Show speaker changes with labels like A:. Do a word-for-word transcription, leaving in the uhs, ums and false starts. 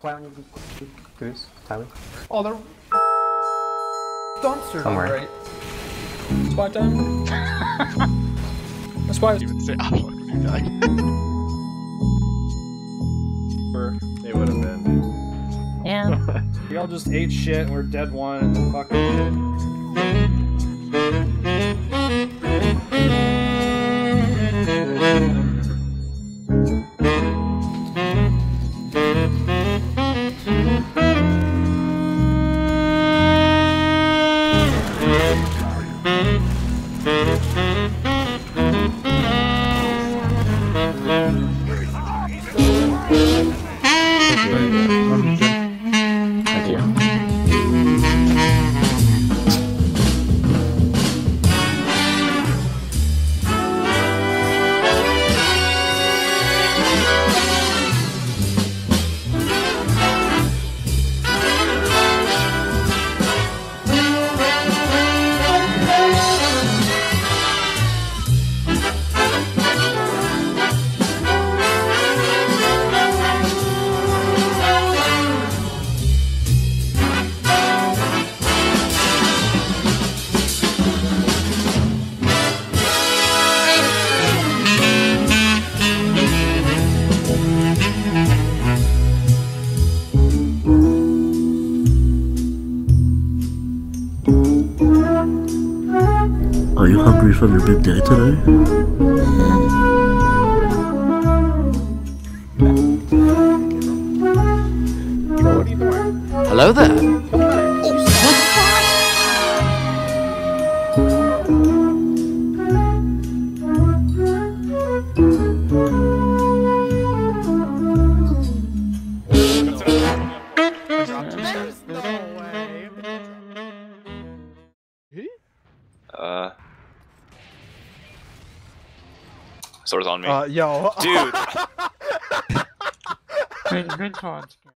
A: quiet when you cruise, Tyler.
B: Oh, they're dumpster.
A: Somewhere.
B: Right. Spot time. That's why I
C: even say I would be like.
D: They would have been.
E: Yeah.
B: we all just ate shit and we're dead one and then fucking.
A: Thank you.
F: Are you hungry from your big day today?
E: Hello there.
C: There's no way.
G: Uh. Sword's on me.
D: Uh, yo.
G: Dude!
E: Good, good cards.